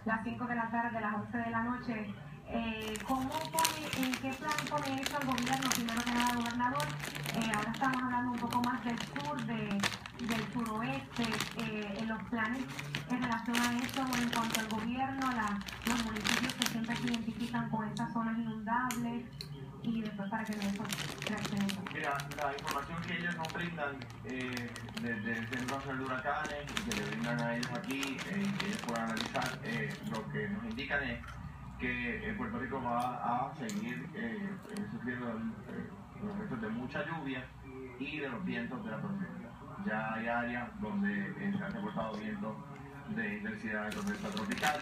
las 5 de la tarde, las 11 de la noche. ¿En qué plan pone eso el gobierno? Primero que nada, gobernador, ahora estamos hablando un poco más del sur, del suroeste, en los planes en relación a eso, en cuanto al gobierno, los municipios que siempre se identifican con estas zonas inundables, y después para que nosotros reaccionemos. Mira, la información que ellos nos brindan desde el Centro Nacional de Huracanes, que le brindan a ellos aquí, que ellos puedan analizar, lo que nos indican es que Puerto Rico va a seguir sufriendo los efectos de mucha lluvia y de los vientos de la tormenta. Ya hay áreas donde se han reportado vientos de intensidad de tormenta tropical.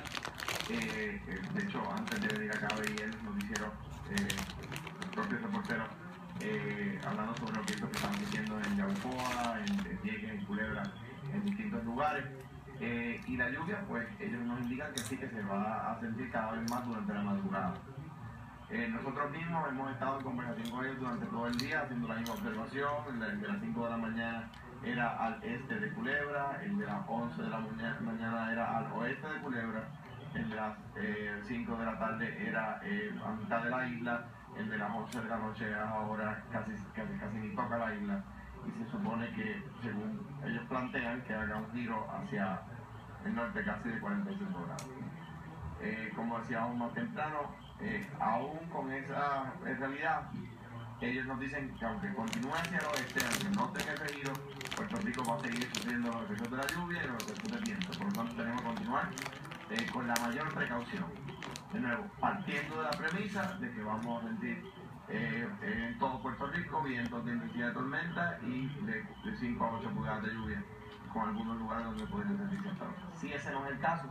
De hecho, antes de venir acá veía el noticiero, los propios reporteros hablando sobre los vientos que están diciendo en Yabucoa, en Vieques, en Culebra, en distintos lugares. Y la lluvia, pues ellos nos indican que sí, que se va a sentir cada vez más durante la madrugada. Nosotros mismos hemos estado en conversación con ellos durante todo el día, haciendo la misma observación. El de las 5 de la mañana era al este de Culebra, el de las 11 de la mañana era al oeste de Culebra, el de las 5 de la tarde era a mitad de la isla, el de las 11 de la noche ahora casi ni toca la isla. Y se supone que, según ellos plantean, que haga un giro hacia el norte casi de 45 grados. Como decíamos más temprano, aún con esa realidad, ellos nos dicen que aunque continúe hacia el oeste, aunque no tenga ese giro, Puerto Rico va a seguir sufriendo los efectos de la lluvia y los efectos del viento. Por lo tanto, tenemos que continuar con la mayor precaución. De nuevo, partiendo de la premisa de que vamos a sentir en todo Puerto Rico vientos de intensidad de tormenta y de 5 a 8 pulgadas de lluvia, con algunos lugares donde pueden sentirse hasta ahora. Si ese no es el caso,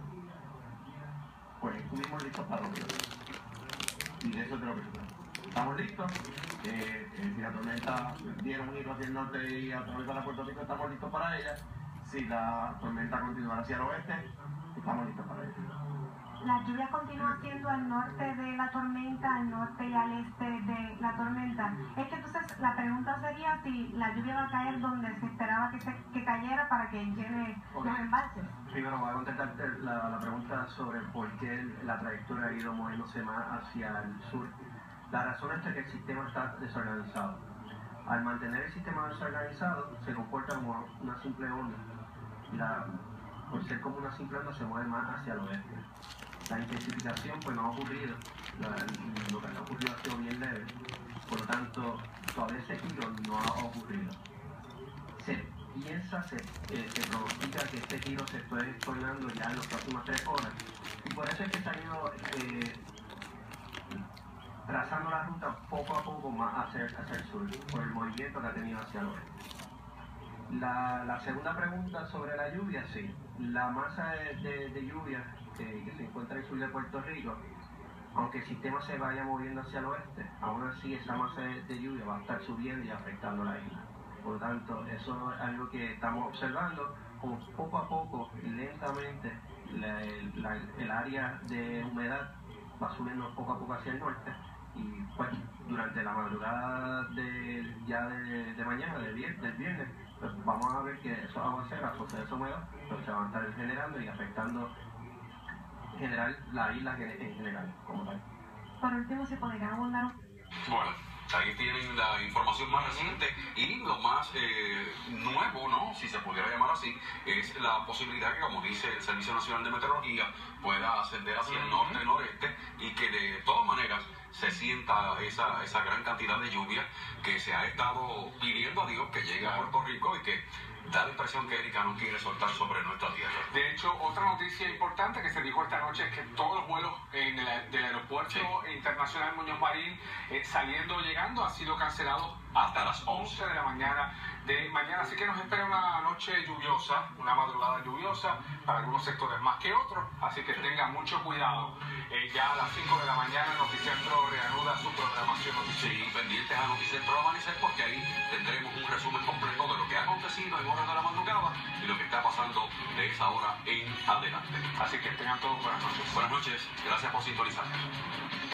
pues estuvimos listos para lo que y de eso es de lo que se trata. Estamos listos. Si la tormenta diera un giro hacia el norte y atravesara Puerto Rico, estamos listos para ella. Si la tormenta continuara hacia el oeste, estamos listos para ella. La lluvia continúa siendo al norte de la tormenta, al norte y al este de la tormenta. Es que entonces la pregunta sería si la lluvia va a caer donde se esperaba que cayera para que llene los embalses. Primero voy a contestar la pregunta sobre por qué la trayectoria ha ido moviéndose más hacia el sur. La razón es que el sistema está desorganizado. Al mantener el sistema desorganizado, se comporta como una simple onda. Por ser como una simple onda, se mueve más hacia el oeste. La intensificación pues no ha ocurrido, lo que ha ocurrido ha sido bien leve, por lo tanto todavía ese giro no ha ocurrido. Se pronostica que este giro se esté tornando ya en las próximas 3 horas y por eso es que se ha ido trazando la ruta poco a poco más hacia el sur, por el movimiento que ha tenido hacia el oeste. La segunda pregunta sobre la lluvia, sí, la masa de lluvia que se encuentra en el sur de Puerto Rico, aunque el sistema se vaya moviendo hacia el oeste, aún así esa masa de lluvia va a estar subiendo y afectando la isla. Por lo tanto, eso es algo que estamos observando, como poco a poco, lentamente, el área de humedad va subiendo poco a poco hacia el norte y pues durante la madrugada de mañana, del viernes, pues vamos a ver que esos aguaceros asociados a esa humedad pues se van a estar generando y afectando en general la isla en general como tal. Por último, ¿se podría abundar? Bueno, ahí tienen la información más reciente y lo más nuevo, ¿no? Si se pudiera llamar así, es la posibilidad que, como dice el Servicio Nacional de Meteorología, pueda ascender hacia el norte y noreste y que de todas maneras se sienta esa gran cantidad de lluvia que se ha estado pidiendo a Dios que llegue a Puerto Rico y que da la impresión que Erika no quiere soltar sobre nuestra tierra. De hecho, otra noticia importante que se dijo esta noche es que todos los vuelos del aeropuerto internacional Muñoz Marín saliendo o llegando han sido cancelados hasta las 11 de la mañana de mañana. Así que nos espera una noche lluviosa, una madrugada lluviosa, para algunos sectores más que otros. Así que tengan mucho cuidado. Ya a las 5 de la mañana el Noticentro reanuda su programación noticiosa. Sí, pendientes a Noticentro Amanecer porque ahí tendremos un resumen completo de lo que ha acontecido en horas de la madrugada y lo que está pasando de esa hora en adelante. Así que tengan todos buenas noches. Buenas noches, gracias por sintonizar.